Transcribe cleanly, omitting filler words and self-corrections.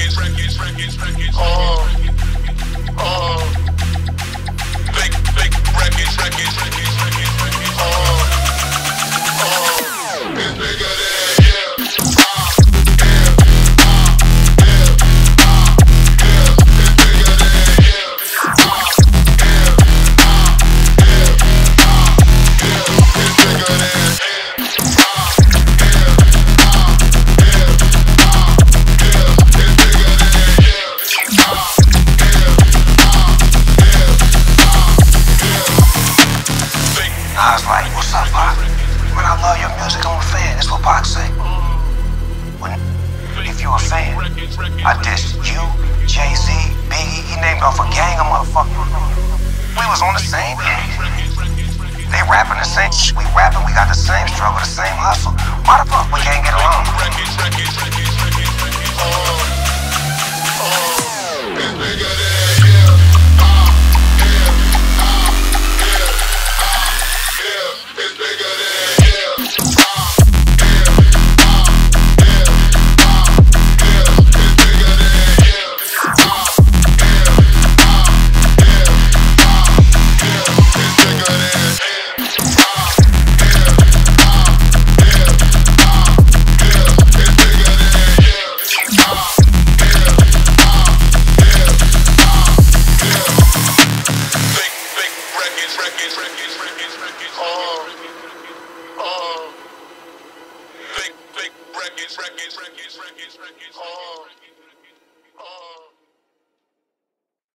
I was like, what's up, Pop? Man, I love your music, I'm a fan. That's what Pop say. If you a fan, I dissed you, Jay-Z, Biggie, he named off a gang of motherfuckers. We was on the same page. They rapping the same shit, we rapping, we got the same struggle, the same hustle. Why the fuck we can't get along?